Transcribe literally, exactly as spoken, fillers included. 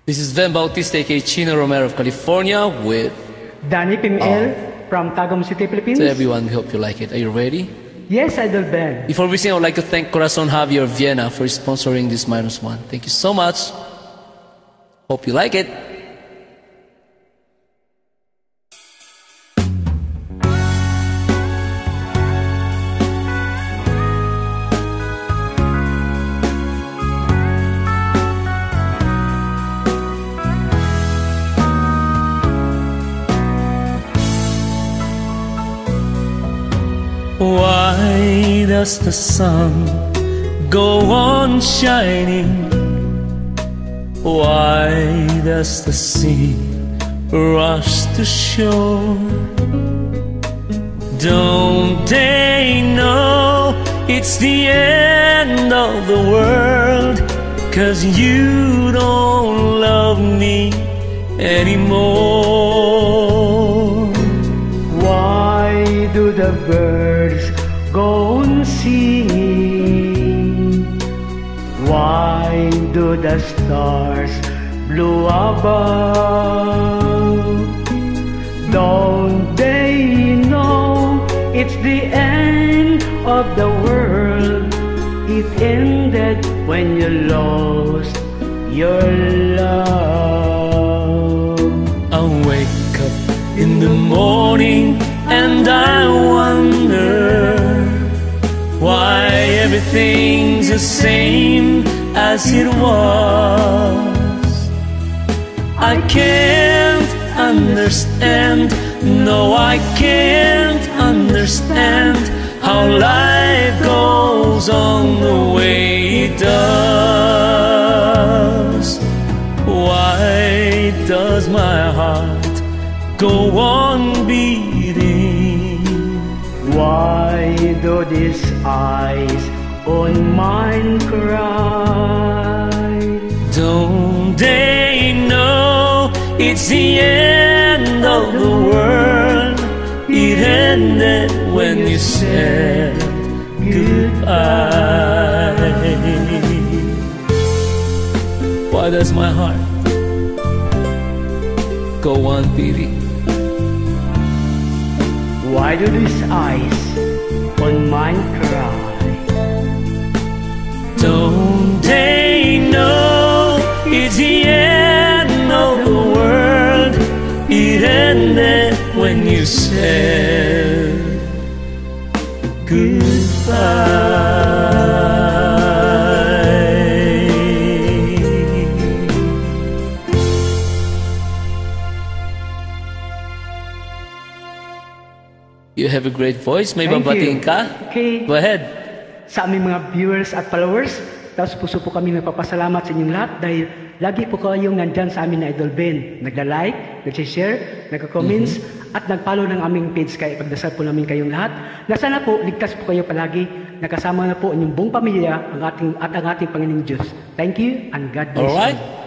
This is Ben Bautista, aka Chino Romero of California with Danny P M L oh. from Tagum City, Philippines. So everyone, we hope you like it. Are you ready? Yes, Idol Ben. Before we sing, I would like to thank Corazon Javier Vienna for sponsoring this minus one. Thank you so much. Hope you like it. Why does the sun go on shining? Why does the sea rush to shore? Don't they know it's the end of the world? 'Cause you don't love me anymore. Why do the birds go on singing? Why do the stars blow above? Don't they know it's the end of the world? It ended when you lost your love. I wake up in the morning and I wonder why everything's the same as it was. I can't understand, no I can't understand how life goes on the way it does. Why does my heart go on beating? Why do these eyes on mine cry? Don't they know it's the end of the world? It ended when you said goodbye. Why does my heart go on beating? Why do these eyes on mine cry? Don't they know it's the end of the world? It ended when you said goodbye. You have a great voice. May Thank babatiin you. ka? Okay. Go ahead. Sa aming mga viewers at followers, tapos puso po kami nagpapasalamat sa inyong lahat dahil lagi po kayong nandyan sa amin na Idol Ben. Nagla-like, nag-share, nagka-comments, mm-hmm. at nag-follow ng aming page. Kaya pagdasal po namin kayong lahat. Na sana po, ligtas po kayo palagi. Nakasama na po inyong buong pamilya ang ating, at ang ating Panginoong Diyos. Thank you and God bless you. Alright.